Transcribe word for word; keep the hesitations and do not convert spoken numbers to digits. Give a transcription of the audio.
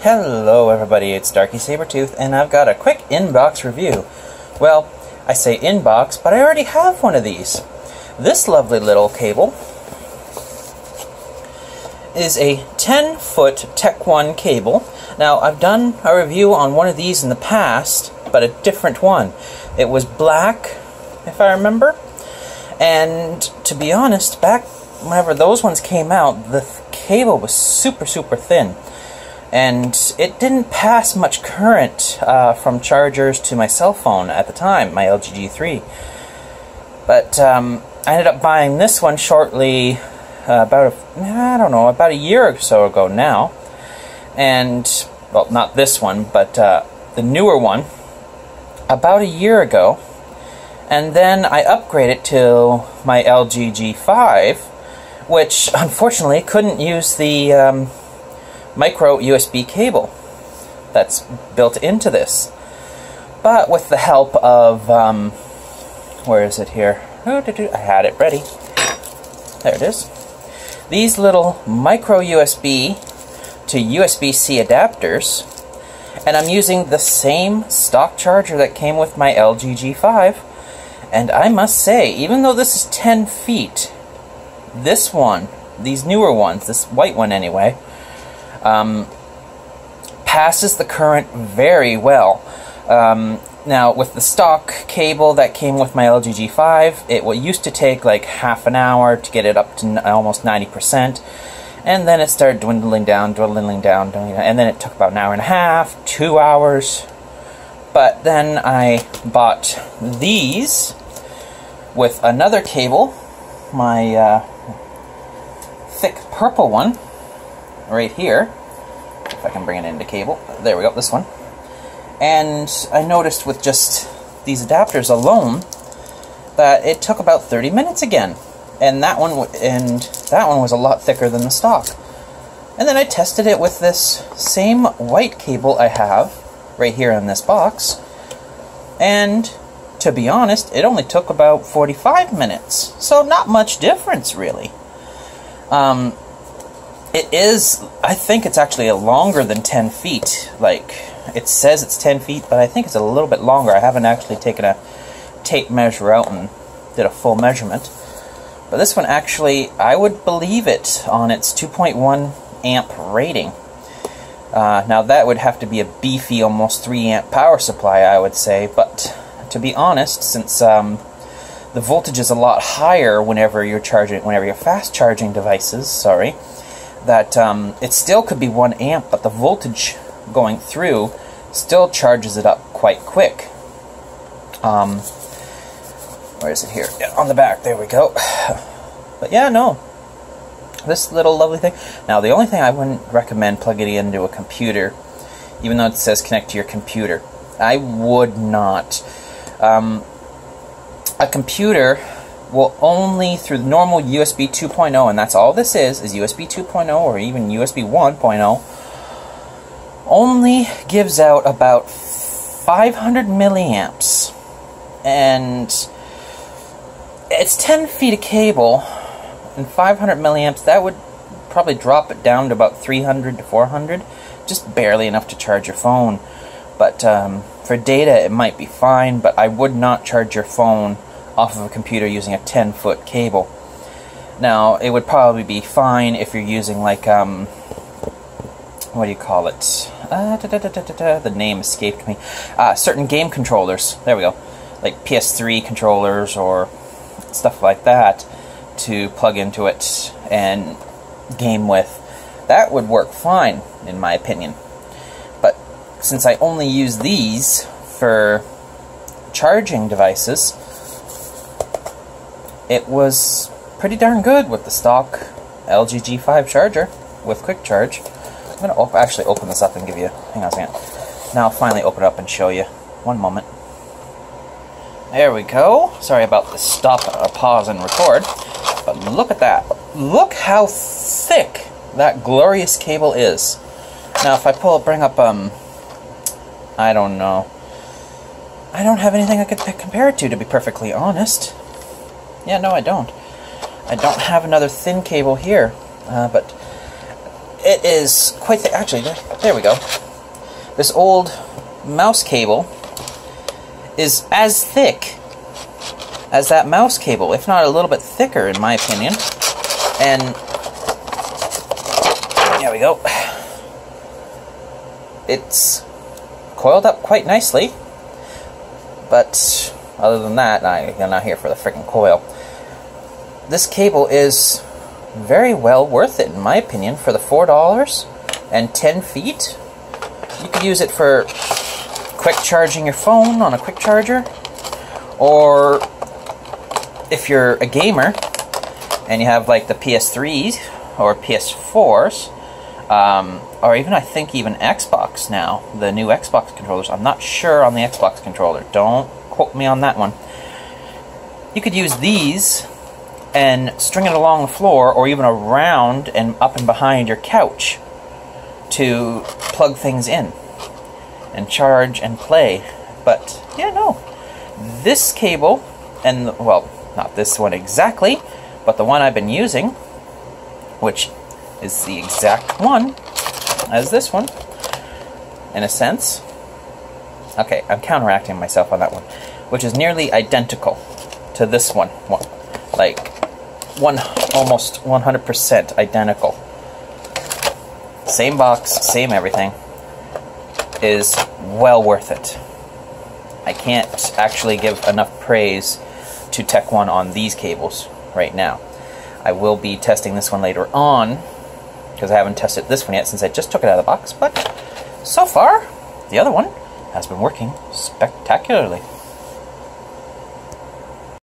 Hello everybody, it's Darky Sabertooth, and I've got a quick inbox review. Well, I say inbox, but I already have one of these. This lovely little cable is a ten foot Tech one cable. Now, I've done a review on one of these in the past, but a different one. It was black, if I remember, and to be honest, back whenever those ones came out, the cable was super, super thin. And it didn't pass much current uh, from chargers to my cell phone at the time, my L G G three. But um, I ended up buying this one shortly, uh, about a, I don't know, about a year or so ago now. And, well, not this one, but uh, the newer one, about a year ago. And then I upgraded to my L G G five, which unfortunately couldn't use the Um, micro U S B cable that's built into this. But with the help of, um, where is it here? I had it ready. There it is. These little micro U S B to U S B C adapters, and I'm using the same stock charger that came with my L G G five, and I must say, even though this is ten feet, this one, these newer ones, this white one anyway, Um, passes the current very well. Um, now, with the stock cable that came with my L G G five, it used to take like half an hour to get it up to almost ninety percent, and then it started dwindling down, dwindling down, dwindling down, and then it took about an hour and a half, two hours. But then I bought these with another cable, my uh, thick purple one, right here, if I can bring it into cable. There we go, this one. And I noticed with just these adapters alone that it took about thirty minutes again, and that one w and that one was a lot thicker than the stock. And then I tested it with this same white cable I have right here in this box, and to be honest, it only took about forty-five minutes, so not much difference really. Um, It is, I think it's actually a longer than ten feet. Like, it says it's ten feet, but I think it's a little bit longer. I haven't actually taken a tape measure out and did a full measurement. But this one actually, I would believe it on its two point one amp rating. Uh, now that would have to be a beefy, almost three amp power supply, I would say. But to be honest, since um, the voltage is a lot higher whenever you're charging, whenever you're fast charging devices, sorry, that um, it still could be one amp, but the voltage going through still charges it up quite quick. Um, where is it here? Yeah, on the back, there we go. But yeah, no. This little lovely thing. Now, the only thing I wouldn't recommend plugging it into a computer, even though it says connect to your computer. I would not. Um, a computer will only, through the normal U S B two point oh, and that's all this is, is U S B two point oh or even U S B one point oh, only gives out about five hundred milliamps. And it's ten feet of cable, and five hundred milliamps, that would probably drop it down to about three hundred to four hundred, just barely enough to charge your phone. But um, for data, it might be fine, but I would not charge your phone off of a computer using a ten foot cable. Now, it would probably be fine if you're using, like, um, what do you call it? Uh, da, da, da, da, da, da. The name escaped me. Uh, certain game controllers, there we go, like P S three controllers or stuff like that, to plug into it and game with. That would work fine, in my opinion. But since I only use these for charging devices, it was pretty darn good with the stock L G G five charger with quick charge. I'm going to op actually open this up and give you, hang on a second. Now I'll finally open it up and show you. One moment. There we go. Sorry about the stop or pause and record. But look at that. Look how thick that glorious cable is. Now if I pull, bring up, um, I don't know. I don't have anything I could compare it to, to be perfectly honest. Yeah, no, I don't. I don't have another thin cable here, uh, but it is quite thick. Actually, there we go. This old mouse cable is as thick as that mouse cable, if not a little bit thicker in my opinion. And there we go. It's coiled up quite nicely, but other than that, I, I'm not here for the freaking coil. This cable is very well worth it in my opinion for the four dollars and ten feet. You could use it for quick charging your phone on a quick charger, or if you're a gamer and you have like the P S threes or P S fours, um, or even I think even Xbox now, the new Xbox controllers. I'm not sure on the Xbox controller. Don't quote me on that one. You could use these and string it along the floor or even around and up and behind your couch to plug things in and charge and play. But yeah, no. This cable, and well, not this one exactly, but the one I've been using, which is the exact one as this one, in a sense. Okay, I'm counteracting myself on that one, which is nearly identical to this one. Like, one almost one hundred percent identical. Same box, same everything. Is well worth it. I can't actually give enough praise to Tech one on these cables right now. I will be testing this one later on, because I haven't tested this one yet since I just took it out of the box, but so far, the other one has been working spectacularly.